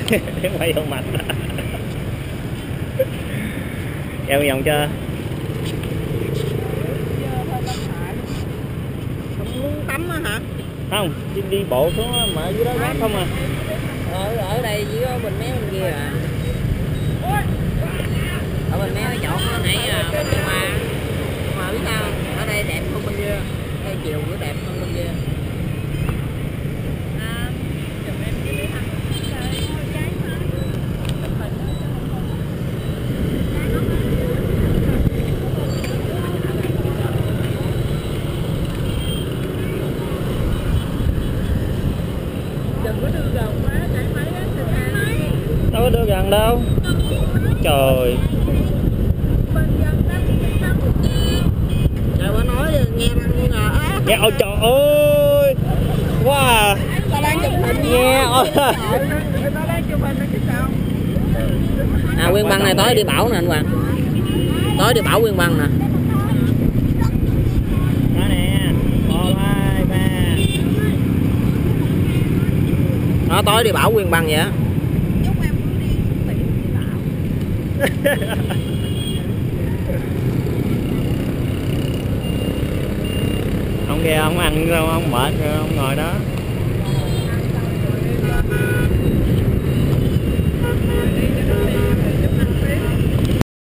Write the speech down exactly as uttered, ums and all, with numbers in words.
quay vô mặt. Em vòng chưa? Không muốn tắm á hả? Không, đi, đi bộ xuống mà ở dưới đó rác không à. Ở, ở đây chỉ có Bình Méo bên kia à. Ở Bình Méo cái chỗ nó nãy bên kia mà. Mà biết sao, ở đây đẹp hơn bên kia. Đây chiều cũng đẹp hơn bên kia. Đâu có đưa gần đâu. Trời. Trời, bà nói nghe răng luôn à. Nghe, ôi trời ơi. Wow. Tao đang chụp hình nghe. Ôi. À, Nguyên Băng này tối đi Bảo nè anh Hoàng. Tối đi Bảo Nguyên Băng nè. Đó nè. một, hai, ba. Đó, tối đi Bảo Nguyên Băng vậy á. Ông kia ông ăn đâu, ông mệt rồi ông ngồi đó.